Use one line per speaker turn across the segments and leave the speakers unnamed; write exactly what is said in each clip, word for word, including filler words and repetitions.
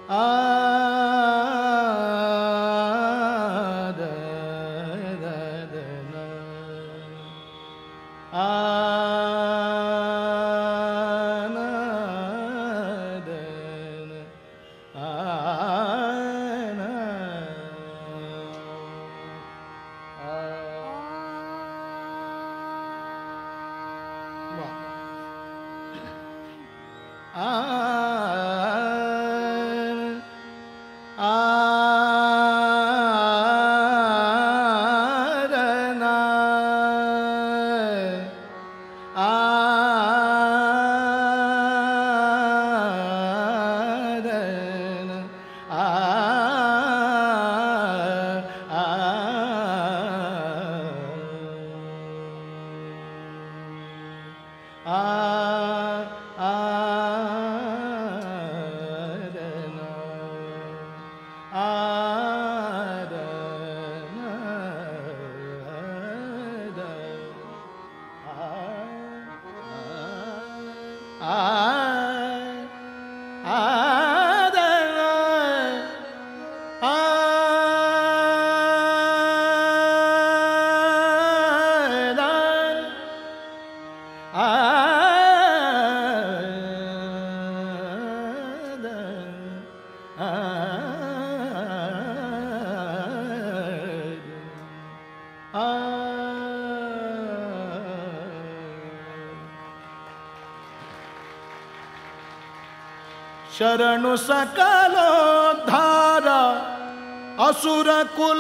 ಶರಣು ಸಕಲೋದ್ಧಾರ ಅಸುರ ಕುಲ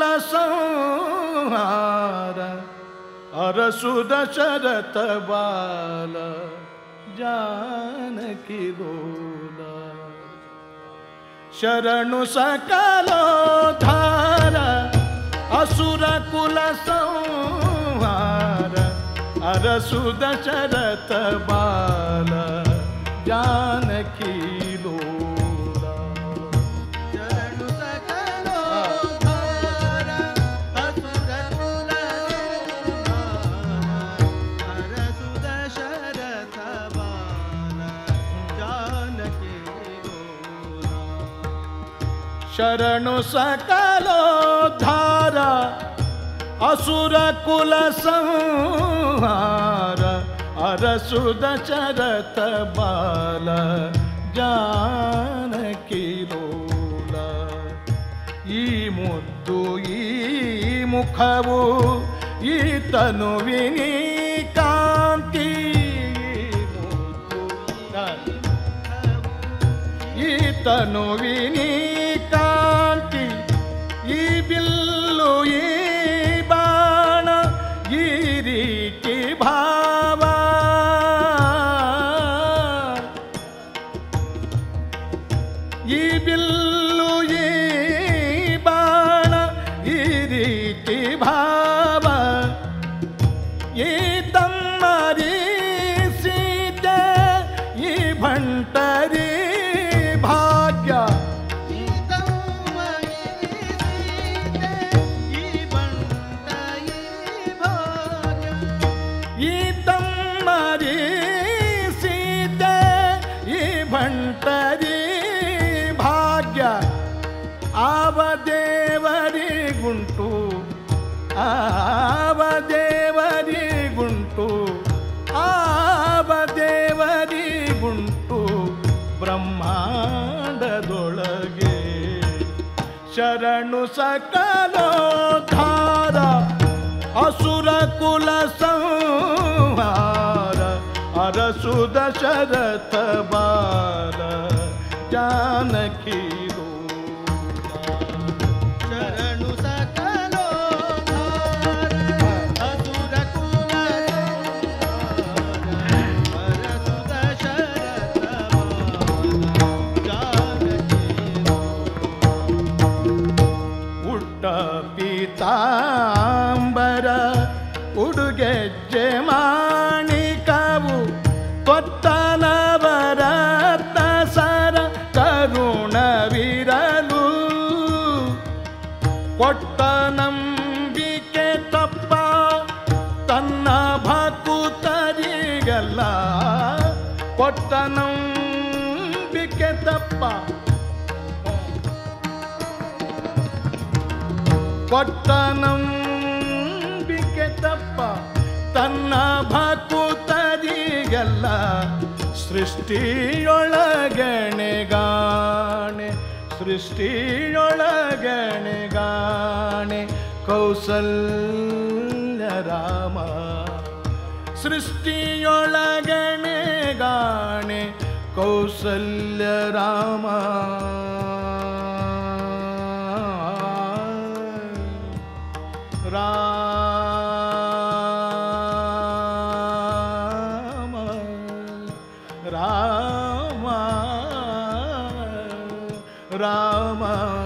ಸಂಹಾರ ಅರಸು ದಶರಥ ಬಾಲ ಜಾನಕಿ ಲೋಲ. ಶರಣು ಸಕಲೋದ್ಧಾರ ಅಸುರ ಕುಲ ಸಂಹಾರ ಅರಸು ದಶರಥ ಬಾಲ ಜಾನಕಿ ಲೋಲ.
ಶರಣು ಸಕಲೋದ್ಧಾರ ಅಸುರ ಕುಲ ಸಂಹಾರ ಅರಸು ದಶರಥ ಬಾಲ ಜಾನಕಿ ಲೋಲ.
ಶರಣು ಸಕಲೋದ್ಧಾರ ಅಸುರ ಕುಲ ಸಂಹಾರ ಅರಸು ದಶರಥ ಬಾಲ ಜಾನಕಿ ಲೋಲ. ಈ ಮುದ್ದು ಈ ಮುಖವು ಈ ತನುವಿನಿ ಕಾಂತಿ ಈ ತನುವಿನಿ ಕಾಂತಿ ಈ ಬಿಲ್ಲು ಈ ಬಾಣ ಈ ರೀತಿ ಭಾವ ಈ ಬಿಲ್ಲು ಈ ಬಾಣ ಈ ರೀತಿ ಭಾವ ಈ ತಮ್ಮರಿ ಸೀತೆ ಈ ಭಂಟರಿ ಭಾಗ್ಯ
ಈ ತಮ್ಮರಿ ಸೀತೆ ಈ ಭಂಟರಿ ಭಾಗ್ಯ
ಈ ತಮ್ಮರಿ ಸೀತೆ ಈ ಭಂಟರಿ ಭಾಗ್ಯ ಆವ ದೇವರಿಗುಂಟು ಆವ ದೇವರಿಗುಂಟು ಆವ ದೇವರಿಗುಂಟು ಬ್ರಹ್ಮಾಂಡದೊಳಗೆ. ಶರಣು ಸಕಲೋದ್ಧಾರ ಅಸುರ ಕುಲ ಸಂಹಾರ ಅರಸು ದಶರಥ ಬಾಲ ಜಾನಕಿ ಲೋಲ.
ಶರಣು ಸಕಲೋದ್ಧಾರ ಅಸುರ ಕುಲ ಸಂಹಾರ ಅರಸು ದಶರಥ ಬಾಲ ಜಾನಕಿ
ಉಟ್ಟ ಪೀತಾಂಬರ ಉಡುಗೆಜ್ಜೆ ಮಾಣಿಕವು ಕೊತ್ತ ನವರತ್ನ ಸರ ಕರುಣವಿರಲು ಕೊಟ್ಟ ನಂಬಿಕೆ ತಪ್ಪ ತನ್ನ ಭಕುತರಿಗೆಲ್ಲ ಕೊಟ್ಟ ನಂಬಿಕೆ ತಪ್ಪ ಕೊಟ್ಟ ನಂಬಿಕೆ ತಪ್ಪ ತನ್ನ ಭಕುತರಿಗೆಲ್ಲ ಸೃಷ್ಟಿಯೊಳಗಣೆಗಾಣೆ ಸೃಷ್ಟಿಯೊಳಗಣೆಗಾಣೆ ಕೌಸಲ್ಯ ರಾಮ ಸೃಷ್ಟಿಯೊಳಗಣೆಗಾಣೆ ಕೌಸಲ್ಯ ರಾಮ ರಾಮ ರಾಮ ರಾಮ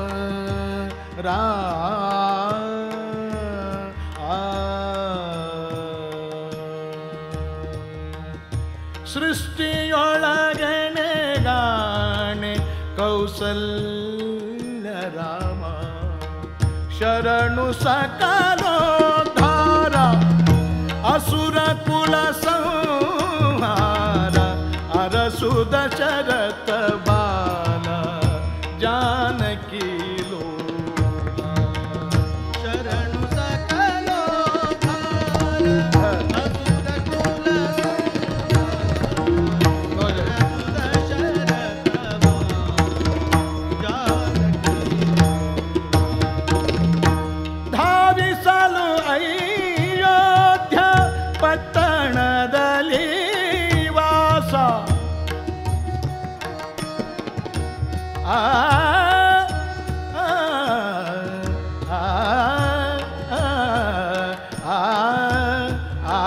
ಸೃಷ್ಟಿಯೊಳಗಣೆಗಾಣೆ ಕೌಸಲ್ಯ ರಾಮ ಶರಣು ಸಕಲೋದ್ಧಾರ ಅಸುರ ಕುಲ ಸಂಹಾರ ಅರಸು ದಶರಥ ಬಾಲ ಜಾನಕಿ ಲೋಲ
ಶರಣು ಸಕಲೋದ್ಧಾರ ಅಸುರ ಕುಲ ಸಂಹಾರ ದಶರಥ ಬಾಲ ಜಾನಕಿ
ಧಾವಿಸಲು ಅಯೋಧ್ಯ ಪಟ್ಟಣದಲ್ಲಿ ವಾಸ ಆ ಆ ಆ ಆ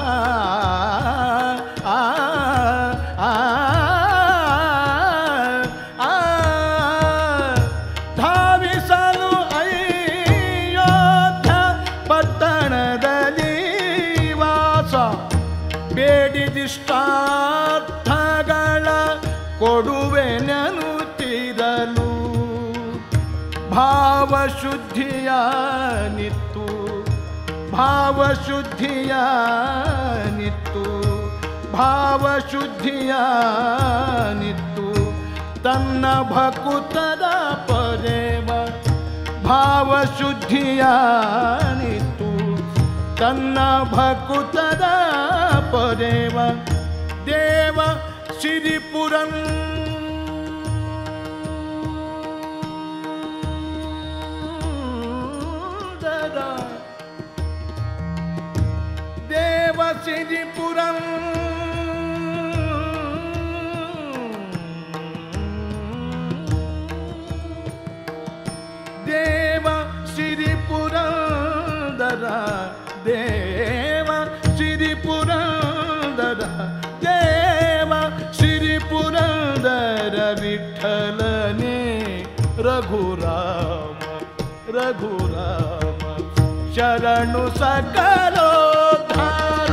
ಧಾವಿಸಲು ಅಯೋಧ್ಯ ಪಟ್ಟಣದಲ್ಲಿ ವಾಸ ಬೇಡಿದಿಷ್ಟಾರ್ಥಗಳ ಕೊಡುವೆನೆನುತ್ತಿರಲು ಭಾವಶುದ್ಧಿಯ ನಿತ್ತು ಭಾವಶುದ್ಧಿಯ ನಿತ್ತು ಭಾವಶುದ್ಧಿಯ ನಿತ್ತು ತನ್ನ ಭಕುತರ ಪರೇವ ಭಾವಶುದ್ಧಿಯ ನಿತ್ತು ತನ್ನ ಭಕುತರ ಪರೇವ ದೇವ ಸಿರಿಪುರಂ ದೇವ ಸಿರಿಪುರಂ ದೇವ ಸಿರಿಪುರಂದರ ದೇವ ಸಿರಿಪುರಂದರ ದೇವ ಸಿರಿಪುರಂದರ ವಿಠಲನೆ ರಘುರಾಮ ರಘುರಾಮ ಶರಣು ಸಕಲೋದ್ಧಾರ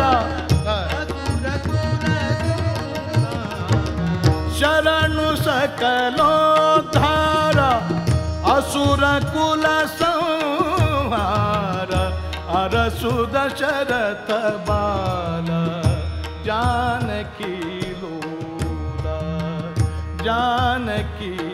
ಶರಣು ಸಕಲೋದ್ಧಾರ ಅಸುರ ಕುಲ ಸಂಹಾರ ಅರಸು ದಶರಥ ಬಾಲ ಜಾನಕಿ ಲೋಲ ಜಾನಕಿ